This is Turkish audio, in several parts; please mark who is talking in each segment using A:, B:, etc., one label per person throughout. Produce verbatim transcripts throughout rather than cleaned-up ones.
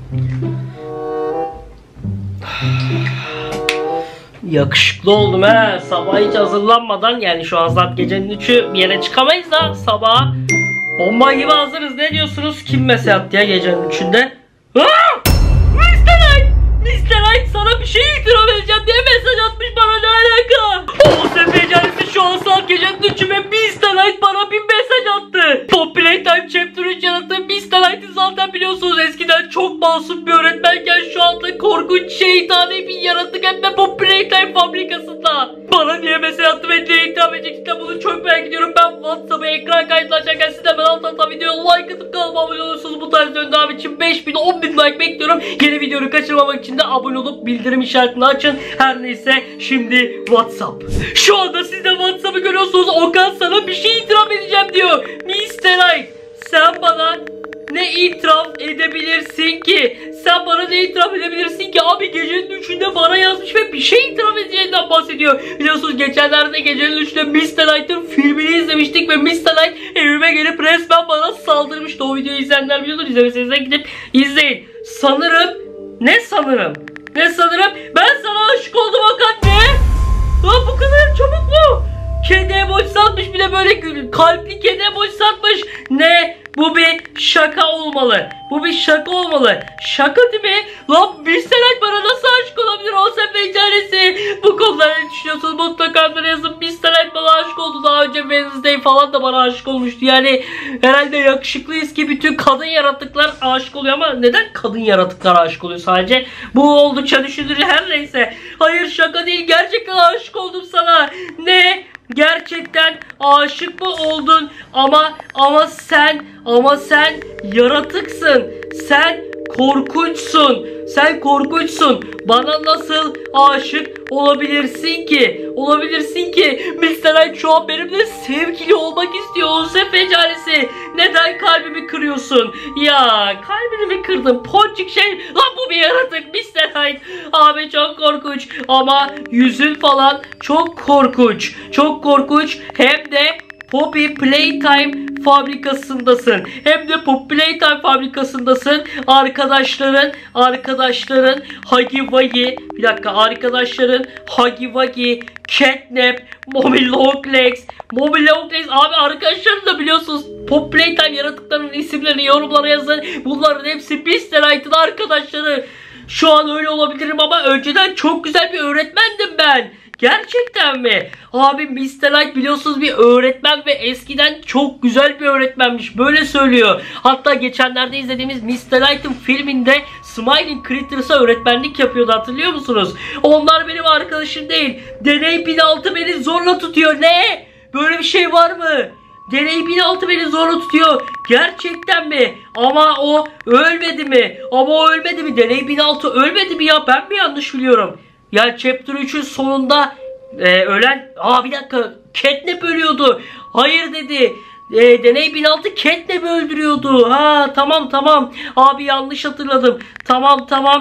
A: Yakışıklı oldum he. Sabah hiç hazırlanmadan, yani şu an saat gecenin üçü, bir yere çıkamayız da sabah bomba gibi hazırız. Ne diyorsunuz? Kim mesaj attı ya gecenin üçünde? Aa! mister Knight! mister Knight sana bir şey itiraf edeceğim diye mesaj atmış bana, ne alaka? O sefercanesi şu an saat gecenin üçü ve mister Knight bana bir mesaj attı. Pop Playtime Chapter üç yarattığı mister Knight'ı zaten biliyorsunuz, eskiden çok masum bir öğretmenken şu anda korkunç şeytani bir yaratık, hem de Pop Playtime fabrikasında. Bana niye mesaj attı ve niye hitap edecek, bunu çok merak ediyorum. Ben WhatsApp'a ekran kayıtlı açarken siz de hemen alt alta videoya like atıp kanalıma abone olursunuz. Bu tarz videonun devamı için beş bin on bin like bekliyorum. Yeni videoyu kaçırmamak için de abone olup bildirim işaretini açın. Her neyse, şimdi WhatsApp. Şu anda siz de WhatsApp'ı görüyorsunuz. Okan sana bir şey itiraf edeceğim diyor. mister Knight, sen bana ne itiraf edebilirsin ki? Sen bana ne itiraf edebilirsin ki? Abi gecenin üçünde bana yazmış ve bir şey itiraf edeceğinden bahsediyor. Biliyorsunuz geçenlerde gecenin üçünde mister Knight'ın filmini izlemiştik ve mister Knight evime gelip resmen bana saldırmıştı. O videoyu izleyenler biliyordur. İzlemeseniz de gidip izleyin. Sanırım, ne sanırım? Ne sanırım? Ben sana aşık oldum Okan, ne? Lan bu kadar çabuk mu? Kedi emoji satmış, bir de böyle kalpli kedi emoji satmış. Ne? Bu bir şaka olmalı. Bu bir şaka olmalı. Şaka değil mi? Lan mister Knight bana nasıl aşık olabilir? O sefer canesi. Bu konuda ne düşünüyorsunuz? Mutlaka bana yazın. mister Knight bana aşık oldu. Daha önce Wednesday falan da bana aşık olmuştu. Yani herhalde yakışıklıyız ki bütün kadın yaratıklar aşık oluyor, ama neden kadın yaratıklar aşık oluyor sadece? Bu oldukça düşündürücü. Her neyse. Hayır, şaka değil. Gerçekten aşık oldum sana. Ne? Gerçekten aşık mı oldun? Ama ama sen ama sen yaratıksın. Sen korkunçsun. Sen korkunçsun. Bana nasıl aşık olabilirsin ki? Olabilirsin ki? mister Knight şu an benimle sevgili olmak istiyor. O sefecaresi. Neden kalbimi kırıyorsun? Ya kalbini mi kırdın? Ponçik şey. Lan bu bir yaratık mister Knight. Abi çok korkunç. Ama yüzün falan çok korkunç. Çok korkunç. Hem de Poppy Playtime fabrikasındasın. Hem de Poppy Playtime fabrikasındasın. Arkadaşların, arkadaşların Huggy Wuggy, bir dakika, arkadaşların Huggy Wuggy, Catnap, Mommy Longlegs, Mommy Longlegs, abi arkadaşlarını da biliyorsunuz. Poppy Playtime yaratıklarının isimlerini yorumlara yazın. Bunların hepsi mister Knight'ın arkadaşları. Şu an öyle olabilirim ama önceden çok güzel bir öğretmendim ben. Gerçekten mi? Abi mister Knight biliyorsunuz bir öğretmen ve eskiden çok güzel bir öğretmenmiş. Böyle söylüyor. Hatta geçenlerde izlediğimiz mister Knight'ın filminde Smiling Critters'a öğretmenlik yapıyordu, hatırlıyor musunuz? Onlar benim arkadaşım değil. Deney bin altı beni zorla tutuyor. Ne? Böyle bir şey var mı? Deney bin altı beni zorla tutuyor. Gerçekten mi? Ama o ölmedi mi? Ama o ölmedi mi? Deney bin altı ölmedi mi ya? Ben mi yanlış biliyorum? Ya Chapter üçün sonunda e, ölen... Aa bir dakika. Catnap ölüyordu. Hayır dedi. E, Deney bin altı Catnap öldürüyordu. Ha tamam tamam. Abi yanlış hatırladım. Tamam tamam.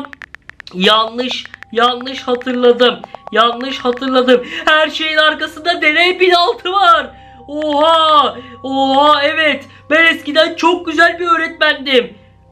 A: Yanlış. Yanlış hatırladım. Yanlış hatırladım. Her şeyin arkasında Deney bin altı var. Oha. Oha evet. Ben eskiden çok güzel bir öğretmendim.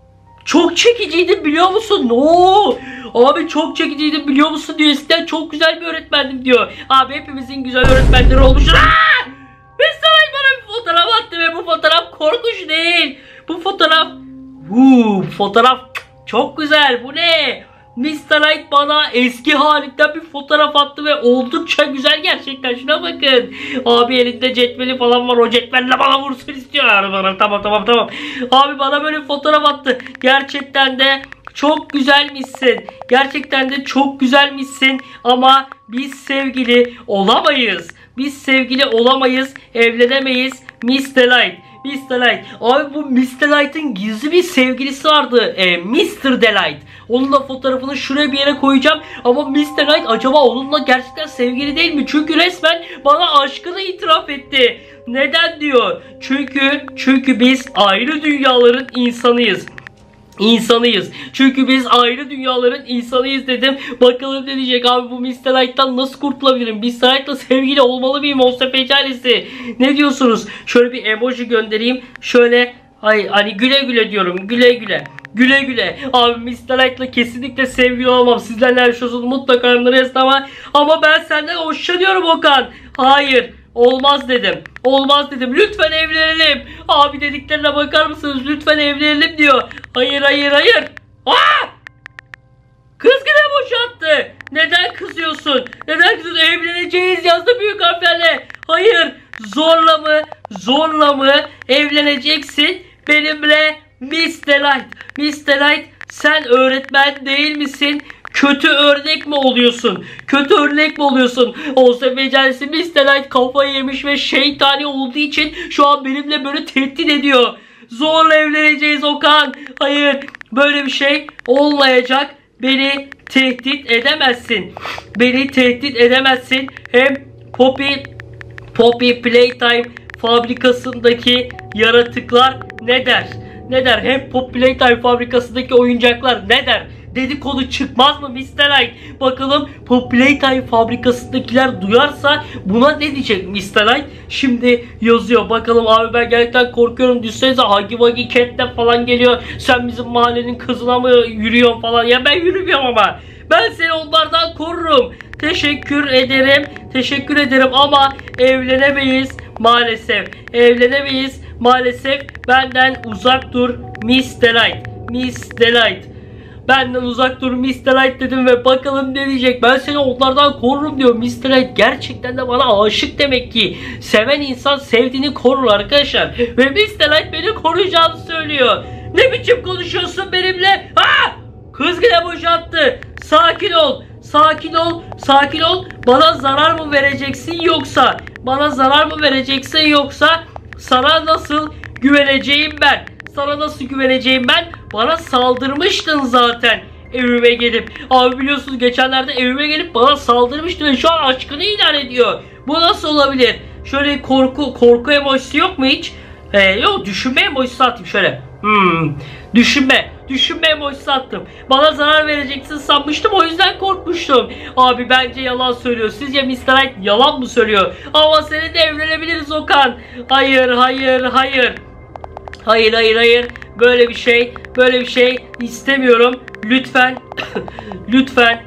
A: Çok çekiciydim biliyor musun? No. Abi çok çekiciydim biliyor musun diyor. Eskiden çok güzel bir öğretmendim diyor. Abi hepimizin güzel öğretmenleri olmuş. Aaa! mister Knight bana bir fotoğraf attı ve bu fotoğraf korkunç değil. Bu fotoğraf... Huu, fotoğraf çok güzel. Bu ne? mister Knight bana eski halinden bir fotoğraf attı ve oldukça güzel gerçekten. Şuna bakın. Abi elinde cetveli falan var. O cetvelle bana vursun istiyor. Bana, tamam tamam tamam. Abi bana böyle bir fotoğraf attı. Gerçekten de çok güzelmişsin. Gerçekten de çok güzelmişsin. Ama biz sevgili olamayız. Biz sevgili olamayız. Evlenemeyiz mister Knight. mister Knight. Abi bu mister Knight'ın gizli bir sevgilisi vardı. E, mister Delight. Onun da fotoğrafını şuraya bir yere koyacağım. Ama mister Knight acaba onunla gerçekten sevgili değil mi? Çünkü resmen bana aşkını itiraf etti. Neden diyor? Çünkü çünkü biz ayrı dünyaların insanıyız. İnsanıyız. Çünkü biz ayrı dünyaların insanıyız dedim. Bakalım ne diyecek abi, bu mister Knight'tan nasıl kurtulabilirim? mister Knight'la sevgili olmalı mıyım? O sefer canesi. Ne diyorsunuz? Şöyle bir emoji göndereyim. Şöyle Hayır hani güle güle diyorum, güle güle. Güle güle. Abi mister Light'la kesinlikle sevgili olmam. Sizlerle her şey olsun mutlaka yorumlara yazın ama ama ben senden hoşlanıyorum Okan. Hayır. Olmaz dedim. Olmaz dedim. Lütfen evlenelim. Abi dediklerine bakar mısınız? Lütfen evlenelim diyor. Hayır hayır hayır. Aa! Kız yine boşalttı. Neden kızıyorsun? Neden kızıyorsun? Evleneceğiz yazdı büyük harflerle. Hayır. Zorla mı? Zorla mı? Evleneceksin. Benimle mister Light. mister Light sen öğretmen değil misin? Kötü örnek mi oluyorsun? Kötü örnek mi oluyorsun? Olsa mecaisi mister Light kafayı yemiş ve şeytani olduğu için şu an benimle böyle tehdit ediyor. Zorla evleneceğiz Okan. Hayır böyle bir şey olmayacak. Beni tehdit edemezsin. Beni tehdit edemezsin. Hem Poppy Poppy Playtime fabrikasındaki yaratıklar ne der? Ne der? Hem Poppy Playtime fabrikasındaki oyuncaklar ne der? Dedikodu çıkmaz mı mister Light? Bakalım Poppy Playtime fabrikasındakiler duyarsa buna ne diyecek mister Light? Şimdi yazıyor. Bakalım abi ben gerçekten korkuyorum. Düşsenize Huggy Wuggy Cat'le falan geliyor. Sen bizim mahallenin kızına mı yürüyorsun falan. Ya ben yürümüyorum ama. Ben seni onlardan korurum. Teşekkür ederim. Teşekkür ederim ama evlenemeyiz maalesef. Evlenemeyiz maalesef. Benden uzak dur mister Light. mister Light. Benden uzak dur mister Light dedim ve bakalım ne diyecek. Ben seni onlardan korurum diyor. mister Light gerçekten de bana aşık demek ki. Seven insan sevdiğini korur arkadaşlar. Ve mister Light beni koruyacağını söylüyor. Ne biçim konuşuyorsun benimle? Ha! Kız yine boşalttı. Sakin ol. Sakin ol. Sakin ol. Bana zarar mı vereceksin yoksa? Bana zarar mı vereceksin yoksa? Sana nasıl güveneceğim ben? Sana nasıl güveneceğim ben? Bana saldırmıştın zaten evime gelip. Abi biliyorsunuz geçenlerde evime gelip bana saldırmıştı ve şu an aşkını ilan ediyor. Bu nasıl olabilir? Şöyle korku korku emojisi yok mu hiç? Ee, yok düşünme emojisi atayım şöyle. Hmm, düşünme. Düşünme emojisi attım. Bana zarar vereceksin sanmıştım o yüzden korkmuştum. Abi bence yalan söylüyor. Sizce mister Light yalan mı söylüyor? Ama seninle evlenebiliriz Okan. Hayır hayır hayır. Hayır hayır hayır. Böyle bir şey, böyle bir şey istemiyorum. Lütfen, lütfen,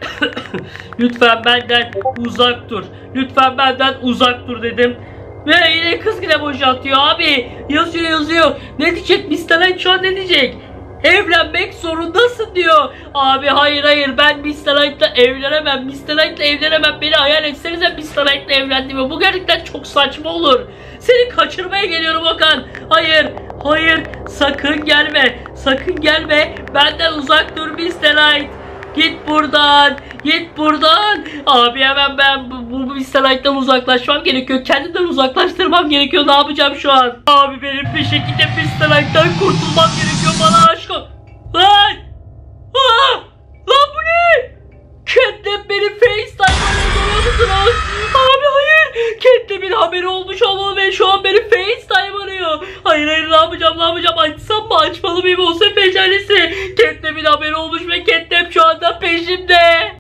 A: lütfen benden uzak dur. Lütfen benden uzak dur dedim. Ve yine kız yine boşaltıyor abi. Yazıyor yazıyor. Ne diyecek mister Light şu an ne diyecek? Evlenmek zorundasın diyor. Abi hayır hayır ben mister Light'la evlenemem. mister Light'la evlenemem. Beni hayal etsenize mister Light'la evlendiğimi. Bu gerçekten çok saçma olur. Seni kaçırmaya geliyorum Okan. Hayır. Hayır. Sakın gelme. Sakın gelme. Benden uzak dur mister Light. Git buradan. Git buradan. Abi hemen ben bu, bu mister Light'tan uzaklaşmam gerekiyor. Kendimden uzaklaştırmam gerekiyor. Ne yapacağım şu an? Abi benim bir şekilde mister Light'tan kurtulmam gerekiyor. Bana aşk ol. Lan!